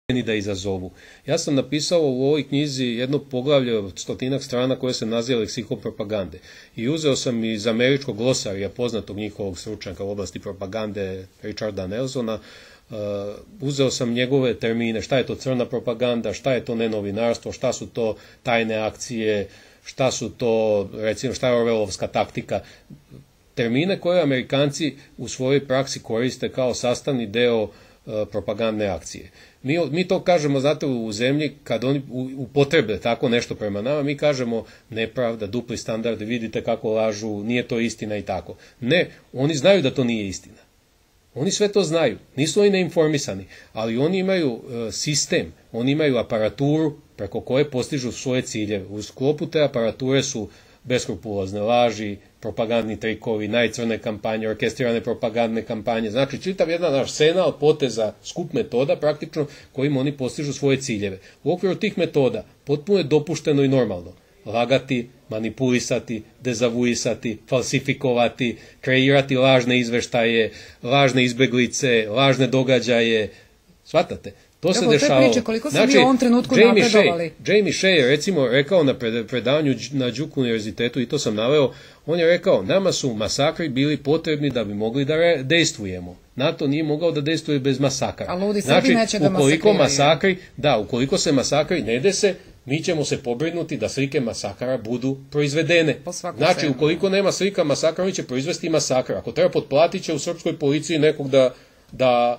da izazovu. Ja sam napisao u ovoj knjizi jedno poglavlje od 100-ak strana koje se naziva leksikon propagande. I uzeo sam iz američkog glosarija, poznatog njihovog stručnjaka u oblasti propagande, Richarda Nelsona, uzeo sam njegove termine, šta je to crna propaganda, šta je to nenovinarstvo, šta su to tajne akcije, šta su to, recimo, šta je Orwellovska taktika. Termine koje Amerikanci u svojoj praksi koriste kao sastavni deo propagandne akcije. Mi to kažemo, znate, u zemlji, kad oni upotrebe tako nešto prema nama, mi kažemo nepravda, dupli standardi, vidite kako lažu, nije to istina i tako. Ne, oni znaju da to nije istina. Oni sve to znaju, nisu oni neinformisani, ali oni imaju sistem, oni imaju aparaturu preko koje postižu svoje ciljeve. U sklopu te aparature su beskrupulozne laži, propagandni trikovi, najcrne kampanje, orkestrirane propagandne kampanje. Znači, čitav jedan arsenal poteza, skup metoda praktično kojim oni postižu svoje ciljeve. U okviru tih metoda potpuno je dopušteno i normalno lagati, manipulisati, dezavuisati, falsifikovati, kreirati lažne izveštaje, lažne izbeglice, lažne događaje. Shvatate? To se dešavalo. Koliko smo mi u ovom trenutku napredovali. Jamie Shea je recimo rekao na predavanju na Duke univerzitetu, i to sam naveo, on je rekao, nama su masakri bili potrebni da bi mogli da dejstvujemo. NATO nije mogao da dejstvuje bez masakra. A ludi Srbi neće da masakriraju. Ukoliko se masakri ne dese, mi ćemo se pobrinuti da slike masakara budu proizvedene. Znači, ukoliko nema slika masakra, oni će proizvesti masakra. Ako treba, potplatit će u srpskoj policiji nekog da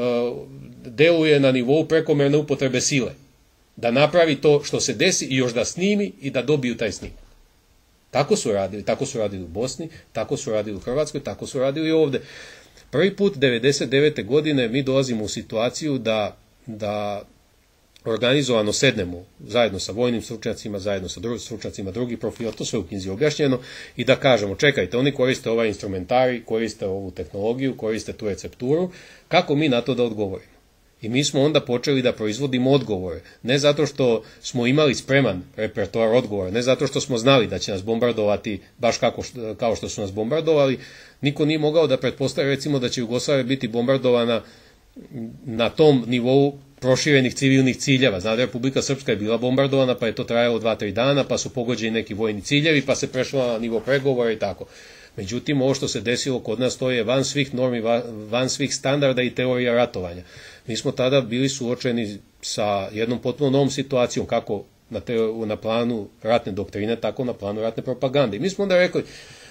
deluje na nivou prekomerne upotrebe sile. Da napravi to što se desi i još da snimi i da dobiju taj snimak. Tako su radili u Bosni, tako su radili u Hrvatskoj, tako su radili i ovde. Prvi put 1999. godine mi dolazimo u situaciju da organizovano sednemo zajedno sa vojnim stručnjacima, zajedno sa stručnjacima drugih profila, to sve u knjizi objašnjeno, i da kažemo, čekajte, oni koriste ovaj instrumentarij, koriste ovu tehnologiju, koriste tu recepturu, kako mi na to da odgovorimo? I mi smo onda počeli da proizvodimo odgovore, ne zato što smo imali spreman repertoar odgovora, ne zato što smo znali da će nas bombardovati baš kao što su nas bombardovali, niko nije mogao da pretpostavi, recimo, da će Jugoslavija biti bombardovana na tom nivou proširenih civilnih ciljeva. Znate, Republika Srpska je bila bombardovana, pa je to trajalo 2-3 dana, pa su pogođeni neki vojni ciljevi, pa se prešlo na nivo pregovora i tako. Međutim, ovo što se desilo kod nas, to je van svih normi, van svih standarda i teorija ratovanja. Mi smo tada bili suočeni sa jednom potpuno novom situacijom, kako na planu ratne doktrine, tako na planu ratne propagande. I mi smo onda rekli,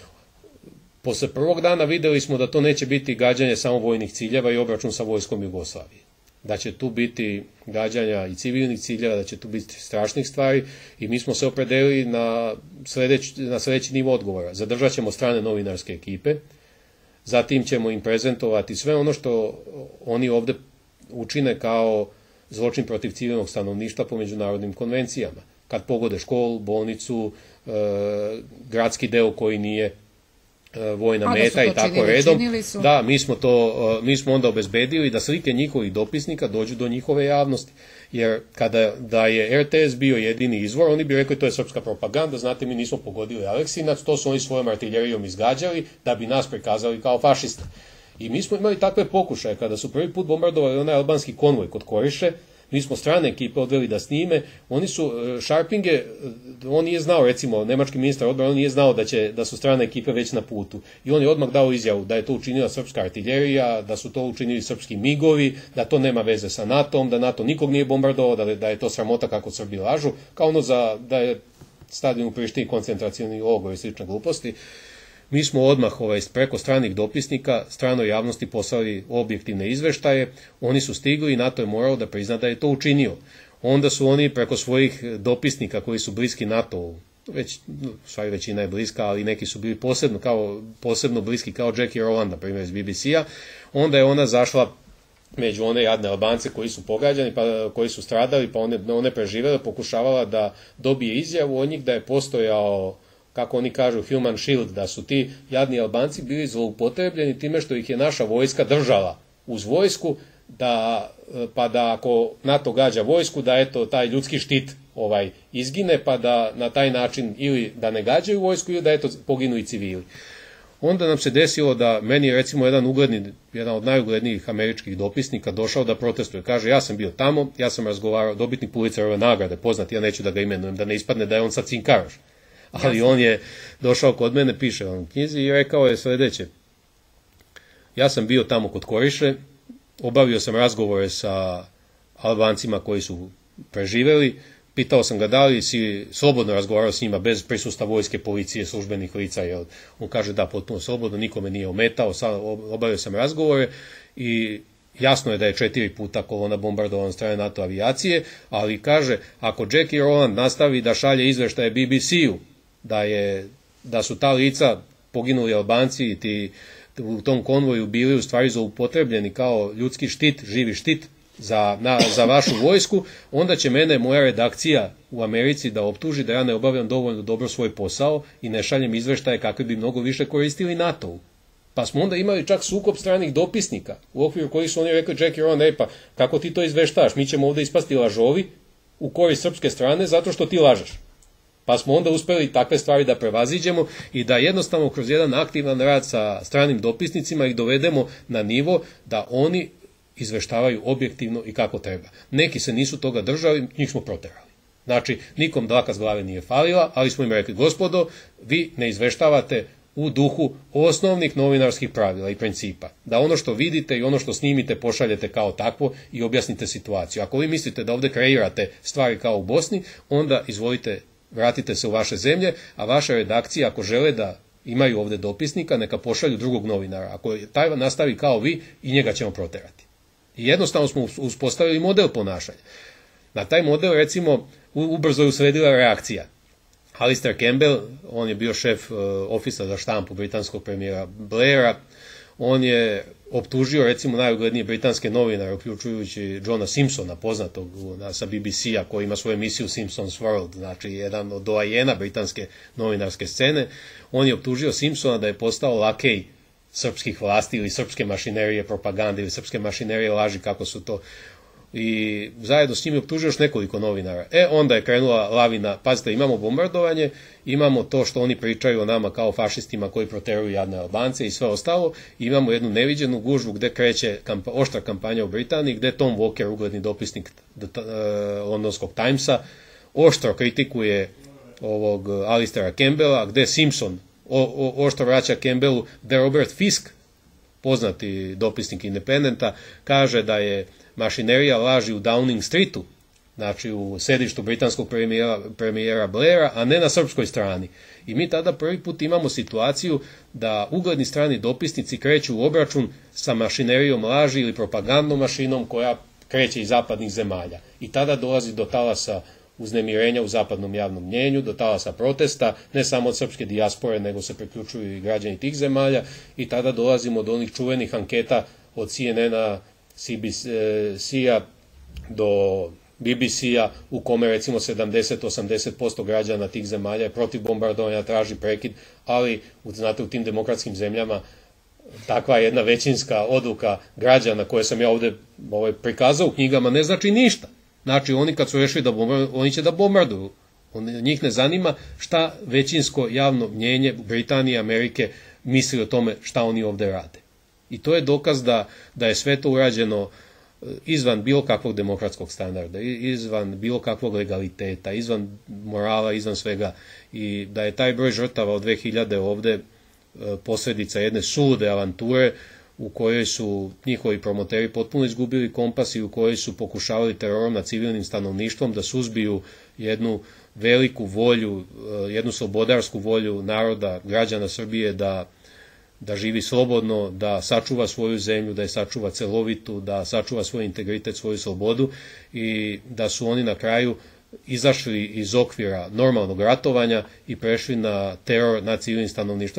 posle prvog dana videli smo da to neće biti gađanje samo vojnih ciljeva i obračun sa vojskom Jugoslavije. Da će tu biti gađanja i civilnih ciljeva, da će tu biti strašnih stvari, i mi smo se opredelili na sledeći nivo odgovora. Zadržat ćemo strane novinarske ekipe, zatim ćemo im prezentovati sve ono što oni ovde učine kao zločin protiv civilnog stanovništva po međunarodnim konvencijama. Kad pogode školu, bolnicu, gradski deo koji nije vojna meta i tako redom. Da, mi smo onda obezbedili da slike njihovih dopisnika dođu do njihove javnosti. Jer da je RTS bio jedini izvor, oni bi rekli to je srpska propaganda, znate, mi nismo pogodili Aleksinac, to su oni svojom artiljerijom izgađali da bi nas prikazali kao fašiste. I mi smo imali takve pokušaje, kada su prvi put bombardovali onaj albanski konvoj kod Koriše, mi smo strane ekipe odveli da snime, oni su, Šarpinge, on nije znao, recimo, nemački ministar odbrane, on nije znao da su strane ekipe već na putu. I on je odmah dao izjavu da je to učinila srpska artiljerija, da su to učinili srpski migovi, da to nema veze sa NATO-om, da NATO nikog nije bombardovao, da je to sramota kako Srbi lažu, kao ono da je stadion u Prištini koncentracioni logor i slične gluposti. Mi smo odmah preko stranih dopisnika stranoj javnosti poslali objektivne izveštaje, oni su stigli i NATO je morao da prizna da je to učinio. Onda su oni preko svojih dopisnika koji su bliski NATO-u, stvari većina je bliska, ali neki su bili posebno bliski kao Jackie Rowland, na primjer iz BBC-a, onda je ona zašla među one jadne Albance koji su pogađani, koji su stradali, pa one preživele, pokušavala da dobije izjavu od njih da je postojao, kako oni kažu, human shield, da su ti jadni Albanci bili zloupotrebljeni time što ih je naša vojska držala uz vojsku, pa da ako NATO gađa vojsku, da eto taj ljudski štit izgine, pa da na taj način ili da ne gađaju vojsku ili da eto poginu i civili. onda nam se desilo da meni je recimo jedan od najuglednijih američkih dopisnika došao da protestuje. Kaže, ja sam bio tamo, ja sam razgovarao, dobitnik Pulitzerove nagrade, poznat, ja neću da ga imenujem, da ne ispadne da je on sad cinkaraš. Ali on je došao kod mene, piše on u knjizi i rekao je sledeće. Ja sam bio tamo kod Koriše, obavio sam razgovore sa Albancima koji su preživeli, pitao sam ga da li si slobodno razgovarao s njima bez prisustva vojske, policije, službenih lica. Jer on kaže da, potpuno slobodno, nikome nije ometao, obavio sam razgovore i jasno je da je 4 puta kolona bombardovana od strane NATO avijacije, ali kaže, ako Jackie Rowland nastavi da šalje izveštaje BBC-u, da su ta lica poginuli Albanci i u tom konvoju bili u stvari zloupotrebljeni kao ljudski štit, živi štit za vašu vojsku, onda će mene moja redakcija u Americi da optuži da ja ne obavljam dovoljno dobro svoj posao i ne šaljem izveštaje kakve bi mnogo više koristili NATO-u. Pa smo onda imali čak sukob stranih dopisnika, u okviru kojih su oni rekli Jackie Rowland, pa kako ti to izveštaš, mi ćemo ovdje ispasti lažovi u korist srpske strane zato što ti lažeš. Pa smo onda uspeli takve stvari da prevaziđemo i da jednostavno kroz jedan aktivan rad sa stranim dopisnicima ih dovedemo na nivo da oni izveštavaju objektivno i kako treba. Neki se nisu toga držali, njih smo proterali. Znači, nikom dlaka s glave nije falila, ali smo im rekli, gospodo, vi ne izveštavate u duhu osnovnih novinarskih pravila i principa. Da ono što vidite i ono što snimite pošaljete kao takvo i objasnite situaciju. Ako vi mislite da ovdje kreirate stvari kao u Bosni, onda izvolite, vratite se u vaše zemlje, a vaša redakcija, ako žele da imaju ovdje dopisnika, neka pošalju drugog novinara. Ako taj nastavi kao vi, i njega ćemo proterati. I jednostavno smo uspostavili model ponašanja. Na taj model, recimo, ubrzo je usledila reakcija. Alistair Campbell, on je bio šef ofisa za štampu britanskog premijera Blaira, on je optužio, recimo, najuglednije britanske novinare, uključujući Johna Simpsona, poznatog sa BBC-a, koji ima svoju emisiju Simpson's World, znači jedan od doajena britanske novinarske scene. On je optužio Simpsona da je postao lakej srpskih vlasti ili srpske mašinerije propagande ili srpske mašinerije laži, kako su to. I zajedno s njim je optužio još nekoliko novinara. Onda je krenula lavina, pazite, imamo bombardovanje, imamo to što oni pričaju o nama kao fašistima koji proteruju jadne Albance i sve ostalo, i imamo jednu neviđenu gužvu gde kreće oštra kampanja u Britaniji, gde Tom Walker, ugledni dopisnik londonskog Timesa, oštro kritikuje ovog Alistaira Campbella, gde Simpson oštro vraća Campbellu, gde Robert Fisk, poznati dopisnik Independenta, kaže da je mašinerija laži u Downing Streetu, znači u sedištu britanskog premijera Blaira, a ne na srpskoj strani. I mi tada prvi put imamo situaciju da ugledni strani dopisnici kreću u obračun sa mašinerijom laži ili propagandnom mašinom koja kreće iz zapadnih zemalja. I tada dolazi do talasa uznemirenja u zapadnom javnom mnjenju, do talasa protesta, ne samo od srpske dijaspore, nego se priključuju i građani tih zemalja, i tada dolazimo do onih čuvenih anketa od CNN-a, CBC-a do BBC-a, u kome recimo 70-80% građana tih zemalja je protiv bombardovanja, traži prekid, ali znate, u tim demokratskim zemljama takva jedna većinska odluka građana koje sam ja ovdje prikazao u knjigama ne znači ništa. Znači, oni kad su rešili da bombarduju, oni će da bombarduju. Njih ne zanima šta većinsko javno mnjenje Britanije i Amerike misli o tome šta oni ovdje rade. I to je dokaz da je sve to urađeno izvan bilo kakvog demokratskog standarda, izvan bilo kakvog legaliteta, izvan morala, izvan svega, i da je taj broj žrtava od 2000 ovdje posljedica jedne sulude avanture u kojoj su njihovi promoteri potpuno izgubili kompas i u kojoj su pokušavali terorom nad civilnim stanovništvom da suzbiju jednu veliku volju, jednu slobodarsku volju naroda, građana Srbije da živi slobodno, da sačuva svoju zemlju, da je sačuva celovitu, da sačuva svoj integritet, svoju slobodu, i da su oni na kraju izašli iz okvira normalnog ratovanja i prešli na teror nad civilnim stanovništvom.